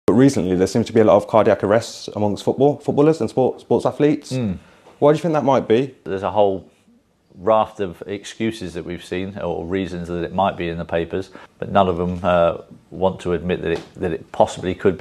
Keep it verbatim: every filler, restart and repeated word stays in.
But recently there seems to be a lot of cardiac arrests amongst football footballers and sport, sports athletes. Mm. Why do you think that might be? There's a whole raft of excuses that we've seen, or reasons that it might be in the papers, but none of them uh, want to admit that it, that it possibly could be.